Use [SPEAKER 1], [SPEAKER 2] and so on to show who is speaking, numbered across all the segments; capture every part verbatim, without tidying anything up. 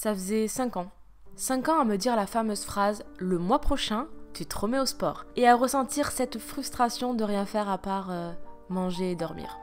[SPEAKER 1] Ça faisait cinq ans. cinq ans à me dire la fameuse phrase « le mois prochain, tu te remets au sport » et à ressentir cette frustration de rien faire à part euh, manger et dormir.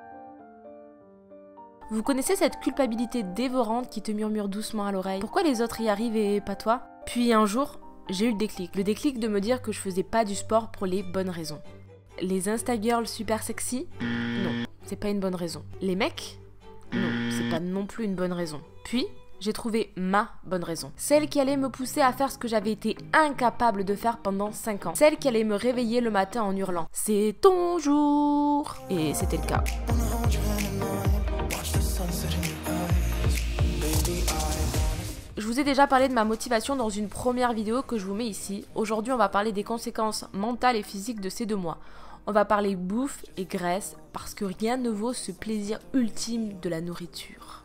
[SPEAKER 1] Vous connaissez cette culpabilité dévorante qui te murmure doucement à l'oreille ? Pourquoi les autres y arrivent et pas toi ? Puis un jour, j'ai eu le déclic. Le déclic de me dire que je faisais pas du sport pour les bonnes raisons. Les Instagirls super sexy ? Non, c'est pas une bonne raison. Les mecs ? Non, c'est pas non plus une bonne raison. Puis, j'ai trouvé ma bonne raison. Celle qui allait me pousser à faire ce que j'avais été incapable de faire pendant cinq ans. Celle qui allait me réveiller le matin en hurlant « C'est ton jour !» Et c'était le cas. Je vous ai déjà parlé de ma motivation dans une première vidéo que je vous mets ici. Aujourd'hui, on va parler des conséquences mentales et physiques de ces deux mois. On va parler bouffe et graisse parce que rien ne vaut ce plaisir ultime de la nourriture.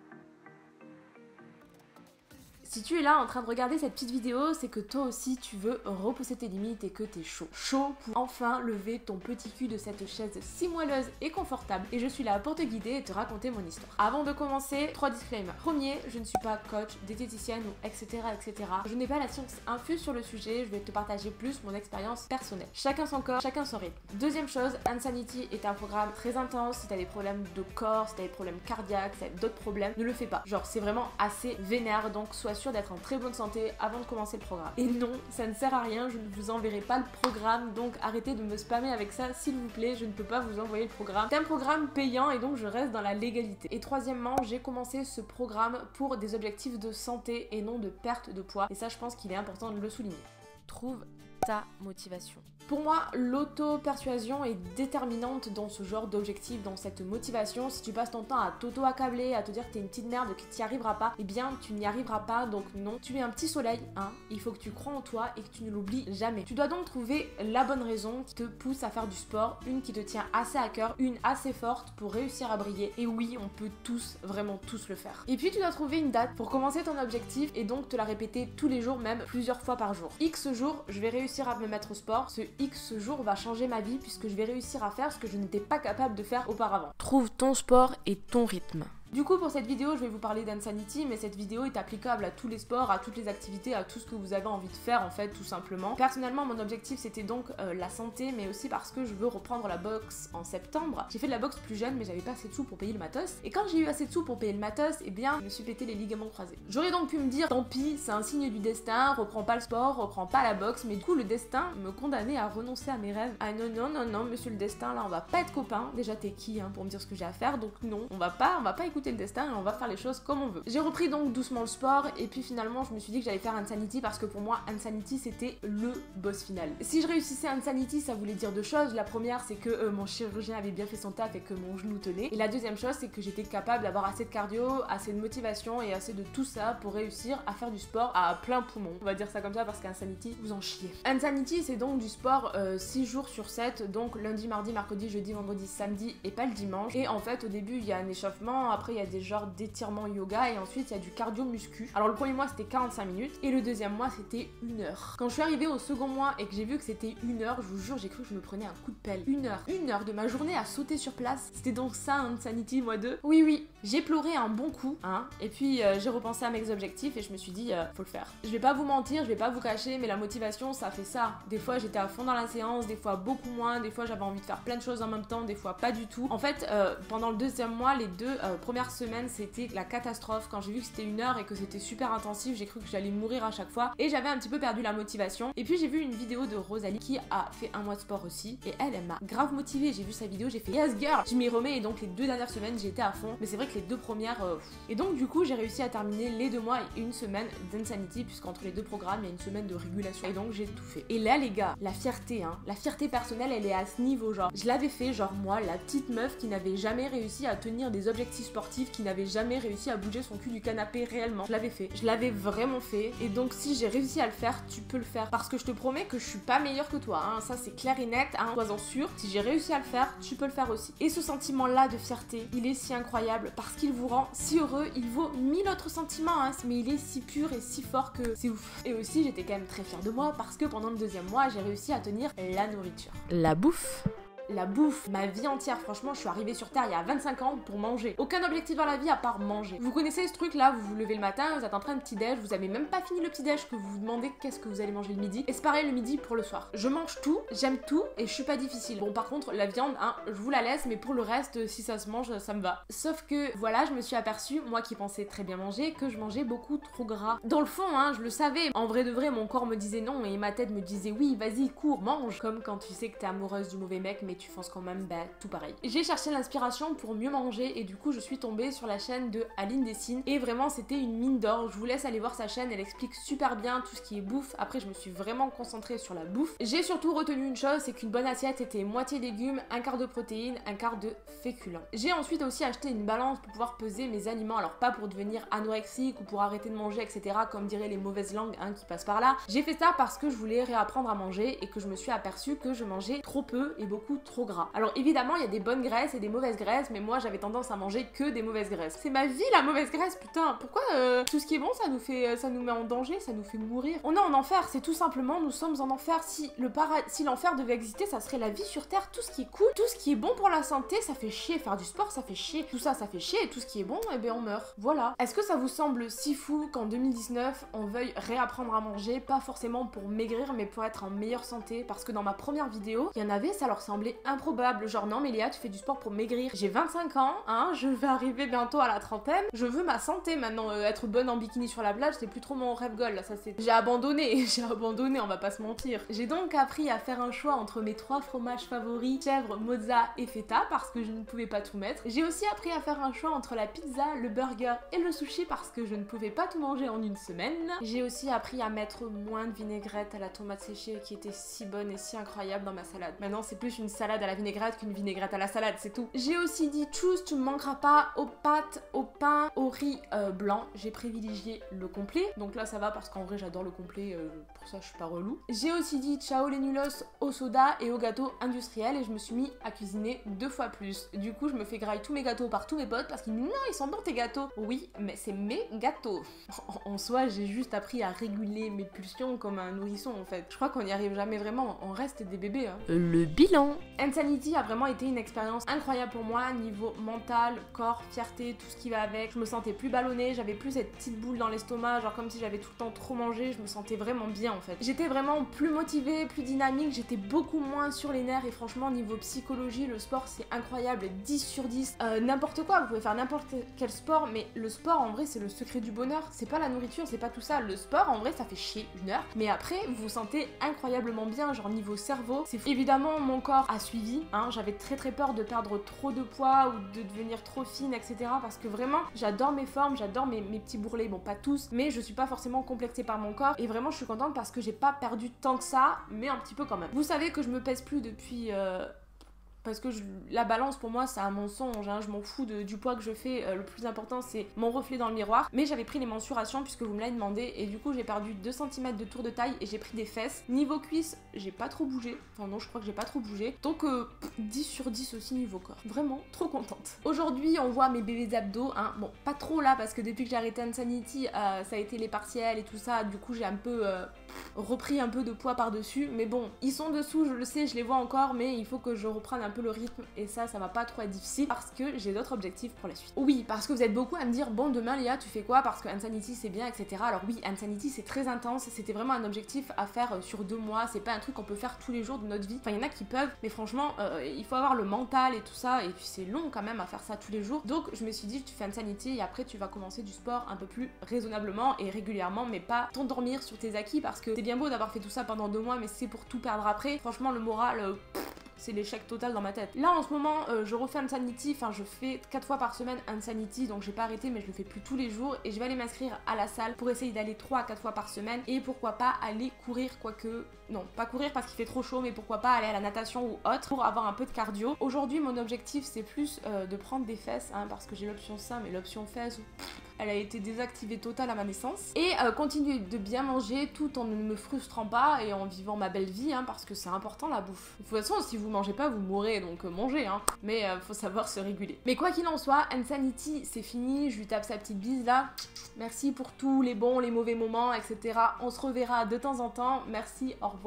[SPEAKER 1] Si tu es là en train de regarder cette petite vidéo, c'est que toi aussi tu veux repousser tes limites et que t'es chaud. Chaud pour enfin lever ton petit cul de cette chaise si moelleuse et confortable. Et je suis là pour te guider et te raconter mon histoire. Avant de commencer, trois disclaimers. Premier, je ne suis pas coach, diététicienne ou et cetera et cetera. Je n'ai pas la science infuse sur le sujet, je vais te partager plus mon expérience personnelle. Chacun son corps, chacun son rythme. Deuxième chose, Insanity est un programme très intense. Si t'as des problèmes de corps, si t'as des problèmes cardiaques, si t'as d'autres problèmes, ne le fais pas. Genre c'est vraiment assez vénère, donc sois sûr d'être en très bonne santé avant de commencer le programme. Et non, ça ne sert à rien, je ne vous enverrai pas le programme, donc arrêtez de me spammer avec ça s'il vous plaît, je ne peux pas vous envoyer le programme. C'est un programme payant et donc je reste dans la légalité. Et troisièmement, j'ai commencé ce programme pour des objectifs de santé et non de perte de poids. Et ça, je pense qu'il est important de le souligner. Trouve ta motivation. Pour moi, l'auto-persuasion est déterminante dans ce genre d'objectif, dans cette motivation. Si tu passes ton temps à t'auto-accabler, à te dire que t'es une petite merde, que tu n'y arriveras pas, eh bien tu n'y arriveras pas, donc non. Tu es un petit soleil, hein, il faut que tu crois en toi et que tu ne l'oublies jamais. Tu dois donc trouver la bonne raison qui te pousse à faire du sport, une qui te tient assez à cœur, une assez forte pour réussir à briller. Et oui, on peut tous, vraiment tous le faire. Et puis tu dois trouver une date pour commencer ton objectif et donc te la répéter tous les jours, même plusieurs fois par jour. X jours, je vais réussir à me mettre au sport. Ce X jour va changer ma vie puisque je vais réussir à faire ce que je n'étais pas capable de faire auparavant. Trouve ton sport et ton rythme. Du coup, pour cette vidéo, je vais vous parler d'Insanity, mais cette vidéo est applicable à tous les sports, à toutes les activités, à tout ce que vous avez envie de faire en fait, tout simplement. Personnellement, mon objectif c'était donc euh, la santé, mais aussi parce que je veux reprendre la boxe en septembre. J'ai fait de la boxe plus jeune, mais j'avais pas assez de sous pour payer le matos. Et quand j'ai eu assez de sous pour payer le matos, eh bien, je me suis pété les ligaments croisés. J'aurais donc pu me dire, tant pis, c'est un signe du destin, reprends pas le sport, reprends pas la boxe, mais du coup, le destin me condamnait à renoncer à mes rêves. Ah non, non, non, non, monsieur le destin, là, on va pas être copains. Déjà, t'es qui hein, pour me dire ce que j'ai à faire, donc non, on va pas, on va pas écouter le destin et on va faire les choses comme on veut. J'ai repris donc doucement le sport et puis finalement je me suis dit que j'allais faire Insanity parce que pour moi Insanity c'était le boss final. Si je réussissais Insanity, ça voulait dire deux choses. La première c'est que euh, mon chirurgien avait bien fait son taf et que mon genou tenait. Et la deuxième chose c'est que j'étais capable d'avoir assez de cardio, assez de motivation et assez de tout ça pour réussir à faire du sport à plein poumon. On va dire ça comme ça parce qu'Insanity vous en chiez. Insanity c'est donc du sport euh, six jours sur sept, donc lundi, mardi, mercredi, jeudi, vendredi, samedi et pas le dimanche. Et en fait au début il y a un échauffement, après il y a des genres d'étirement yoga et ensuite il y a du cardio muscu. Alors le premier mois c'était quarante-cinq minutes et le deuxième mois c'était une heure. Quand je suis arrivée au second mois et que j'ai vu que c'était une heure, je vous jure j'ai cru que je me prenais un coup de pelle. Une heure. Une heure de ma journée à sauter sur place. C'était donc ça Insanity mois deux. Oui oui, j'ai pleuré un bon coup hein et puis euh, j'ai repensé à mes objectifs et je me suis dit euh, faut le faire. Je vais pas vous mentir, je vais pas vous cacher mais la motivation ça fait ça. Des fois j'étais à fond dans la séance, des fois beaucoup moins, des fois j'avais envie de faire plein de choses en même temps, des fois pas du tout. En fait euh, pendant le deuxième mois, les deux euh, premières semaines c'était la catastrophe. Quand j'ai vu que c'était une heure et que c'était super intensif, j'ai cru que j'allais mourir à chaque fois et j'avais un petit peu perdu la motivation. Et puis j'ai vu une vidéo de Rosalie qui a fait un mois de sport aussi et elle, elle m'a grave motivée. J'ai vu sa vidéo, j'ai fait yes girl, je m'y remets et donc les deux dernières semaines j'étais à fond. Mais c'est vrai que les deux premières euh... et donc du coup j'ai réussi à terminer les deux mois et une semaine d'Insanity puisqu'entre les deux programmes il y a une semaine de régulation et donc j'ai tout fait. Et là les gars, la fierté hein, la fierté personnelle elle est à ce niveau genre. Je l'avais fait genre moi, la petite meuf qui n'avait jamais réussi à tenir des objectifs sportifs, qui n'avait jamais réussi à bouger son cul du canapé réellement. Je l'avais fait. Je l'avais vraiment fait. Et donc si j'ai réussi à le faire, tu peux le faire. Parce que je te promets que je suis pas meilleure que toi. Hein. Ça c'est clair et net. Hein. Sois-en sûr. Si j'ai réussi à le faire, tu peux le faire aussi. Et ce sentiment-là de fierté, il est si incroyable parce qu'il vous rend si heureux. Il vaut mille autres sentiments. Hein. Mais il est si pur et si fort que c'est ouf. Et aussi j'étais quand même très fière de moi parce que pendant le deuxième mois, j'ai réussi à tenir la nourriture. La bouffe la bouffe, ma vie entière. Franchement, je suis arrivée sur Terre il y a vingt-cinq ans pour manger. Aucun objectif dans la vie à part manger. Vous connaissez ce truc là, vous vous levez le matin, vous êtes en train de petit-déj, vous avez même pas fini le petit-déj que vous vous demandez qu'est-ce que vous allez manger le midi. Et c'est pareil le midi pour le soir. Je mange tout, j'aime tout et je suis pas difficile. Bon, par contre, la viande, hein, je vous la laisse, mais pour le reste, si ça se mange, ça me va. Sauf que, voilà, je me suis aperçue, moi qui pensais très bien manger, que je mangeais beaucoup trop gras. Dans le fond, hein, je le savais. En vrai de vrai, mon corps me disait non et ma tête me disait oui, vas-y, cours, mange. Comme quand tu sais que t'es amoureuse du mauvais mec, mais tu fonces quand même, bah, tout pareil. J'ai cherché l'inspiration pour mieux manger et du coup, je suis tombée sur la chaîne de Aline Dessine et vraiment, c'était une mine d'or. Je vous laisse aller voir sa chaîne, elle explique super bien tout ce qui est bouffe. Après, je me suis vraiment concentrée sur la bouffe. J'ai surtout retenu une chose, c'est qu'une bonne assiette était moitié légumes, un quart de protéines, un quart de féculents. J'ai ensuite aussi acheté une balance pour pouvoir peser mes aliments, alors pas pour devenir anorexique ou pour arrêter de manger, et cetera, comme diraient les mauvaises langues hein, qui passent par là. J'ai fait ça parce que je voulais réapprendre à manger et que je me suis aperçue que je mangeais trop peu et beaucoup trop gras. Alors évidemment, il y a des bonnes graisses et des mauvaises graisses, mais moi j'avais tendance à manger que des mauvaises graisses. C'est ma vie la mauvaise graisse, putain. Pourquoi euh, tout ce qui est bon, ça nous fait, ça nous met en danger, ça nous fait mourir. On est en enfer, c'est tout simplement, nous sommes en enfer. Si le para... si l'enfer devait exister, ça serait la vie sur Terre. Tout ce qui est cool, tout ce qui est bon pour la santé, ça fait chier. Faire du sport, ça fait chier. Tout ça, ça fait chier. Et tout ce qui est bon, eh bien on meurt. Voilà. Est-ce que ça vous semble si fou qu'en deux mille dix-neuf, on veuille réapprendre à manger, pas forcément pour maigrir, mais pour être en meilleure santé? Parce que dans ma première vidéo, il y en avait, ça leur semblait improbable. Genre, non, mais Léa, tu fais du sport pour maigrir. J'ai vingt-cinq ans, hein, je vais arriver bientôt à la trentaine. Je veux ma santé maintenant. Euh, être bonne en bikini sur la plage, c'est plus trop mon rêve goal. Là, ça c'est. J'ai abandonné. J'ai abandonné, on va pas se mentir. J'ai donc appris à faire un choix entre mes trois fromages favoris, chèvre, mozza et feta, parce que je ne pouvais pas tout mettre. J'ai aussi appris à faire un choix entre la pizza, le burger et le sushi, parce que je ne pouvais pas tout manger en une semaine. J'ai aussi appris à mettre moins de vinaigrette à la tomate séchée, qui était si bonne et si incroyable dans ma salade. Maintenant, c'est plus une salade à la vinaigrette qu'une vinaigrette à la salade, c'est tout. J'ai aussi dit choose, tu ne manqueras pas aux pâtes, au pain, au riz euh, blanc. J'ai privilégié le complet, donc là ça va parce qu'en vrai j'adore le complet, euh, pour ça je suis pas relou. J'ai aussi dit ciao les nulos au soda et au gâteau industriel et je me suis mis à cuisiner deux fois plus. Du coup je me fais grailler tous mes gâteaux par tous mes potes parce qu'ils me disent non ils sont bons tes gâteaux. Oui mais c'est mes gâteaux. En, en soi j'ai juste appris à réguler mes pulsions comme un nourrisson en fait. Je crois qu'on n'y arrive jamais vraiment, on reste des bébés hein. Le bilan. Insanity a vraiment été une expérience incroyable pour moi, niveau mental, corps, fierté, tout ce qui va avec. Je me sentais plus ballonnée, j'avais plus cette petite boule dans l'estomac, genre comme si j'avais tout le temps trop mangé, je me sentais vraiment bien en fait. J'étais vraiment plus motivée, plus dynamique, j'étais beaucoup moins sur les nerfs et franchement niveau psychologie, le sport c'est incroyable, dix sur dix. Euh, n'importe quoi, vous pouvez faire n'importe quel sport, mais le sport en vrai c'est le secret du bonheur, c'est pas la nourriture, c'est pas tout ça. Le sport en vrai ça fait chier une heure, mais après vous vous sentez incroyablement bien, genre niveau cerveau, c'est fou. Évidemment mon corps a suivi, hein, j'avais très très peur de perdre trop de poids ou de devenir trop fine, et cetera. Parce que vraiment j'adore mes formes, j'adore mes, mes petits bourrelets, bon pas tous, mais je suis pas forcément complexée par mon corps et vraiment je suis contente parce que j'ai pas perdu tant que ça, mais un petit peu quand même. Vous savez que je me pèse plus depuis... Euh... Parce que je, la balance pour moi c'est un mensonge, hein, je m'en fous de, du poids que je fais, euh, le plus important c'est mon reflet dans le miroir. Mais j'avais pris les mensurations puisque vous me l'avez demandé et du coup j'ai perdu deux centimètres de tour de taille et j'ai pris des fesses. Niveau cuisse, j'ai pas trop bougé, enfin non je crois que j'ai pas trop bougé. Donc euh, dix sur dix aussi niveau corps, vraiment trop contente. Aujourd'hui on voit mes bébés abdos, hein. Bon pas trop là parce que depuis que j'ai arrêté Insanity, euh, ça a été les partiels et tout ça, du coup j'ai un peu... Euh, repris un peu de poids par dessus, mais bon ils sont dessous, je le sais, je les vois encore, mais il faut que je reprenne un peu le rythme et ça ça va pas trop être difficile parce que j'ai d'autres objectifs pour la suite. Oui, parce que vous êtes beaucoup à me dire bon demain Léa tu fais quoi parce que Insanity c'est bien, etc. Alors oui, Insanity c'est très intense, c'était vraiment un objectif à faire sur deux mois, c'est pas un truc qu'on peut faire tous les jours de notre vie, enfin il y en a qui peuvent, mais franchement euh, il faut avoir le mental et tout ça et puis c'est long quand même à faire ça tous les jours. Donc je me suis dit tu fais Insanity et après tu vas commencer du sport un peu plus raisonnablement et régulièrement, mais pas t'endormir sur tes acquis parce que c'est bien beau d'avoir fait tout ça pendant deux mois mais c'est pour tout perdre après. Franchement le moral euh, c'est l'échec total dans ma tête. Là en ce moment euh, je refais Insanity, enfin je fais quatre fois par semaine Insanity, donc j'ai pas arrêté mais je le fais plus tous les jours et je vais aller m'inscrire à la salle pour essayer d'aller trois à quatre fois par semaine et pourquoi pas aller courir, quoique non pas courir parce qu'il fait trop chaud, mais pourquoi pas aller à la natation ou autre pour avoir un peu de cardio. Aujourd'hui mon objectif c'est plus euh, de prendre des fesses hein, parce que j'ai l'option sein mais l'option fesses elle a été désactivée totale à ma naissance. Et euh, continuer de bien manger tout en ne me frustrant pas et en vivant ma belle vie, hein, parce que c'est important la bouffe. De toute façon, si vous mangez pas, vous mourrez, donc euh, mangez, hein. Mais euh, faut savoir se réguler. Mais quoi qu'il en soit, Insanity, c'est fini, je lui tape sa petite bise là. Merci pour tous les bons, les mauvais moments, et cetera. On se reverra de temps en temps. Merci, au revoir.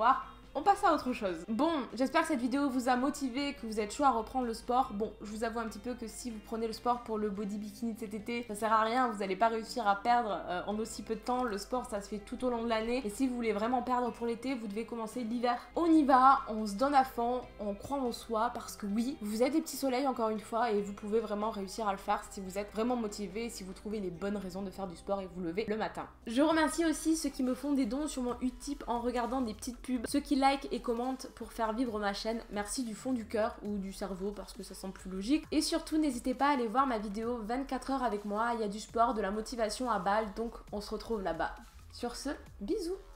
[SPEAKER 1] on passe à autre chose. Bon, j'espère que cette vidéo vous a motivé, que vous êtes chaud à reprendre le sport. Bon, je vous avoue un petit peu que si vous prenez le sport pour le body bikini de cet été, ça sert à rien, vous n'allez pas réussir à perdre euh, en aussi peu de temps. Le sport, ça se fait tout au long de l'année. Et si vous voulez vraiment perdre pour l'été, vous devez commencer l'hiver. On y va, on se donne à fond, on croit en soi, parce que oui, vous êtes des petits soleils encore une fois, et vous pouvez vraiment réussir à le faire si vous êtes vraiment motivé, si vous trouvez les bonnes raisons de faire du sport et vous levez le matin. Je remercie aussi ceux qui me font des dons sur mon Utip en regardant des petites pubs, ceux qui like et commentent pour faire vivre ma chaîne. Merci du fond du cœur ou du cerveau parce que ça semble plus logique. Et surtout, n'hésitez pas à aller voir ma vidéo vingt-quatre heures avec moi. Il y a du sport, de la motivation à balle, donc on se retrouve là-bas. Sur ce, bisous!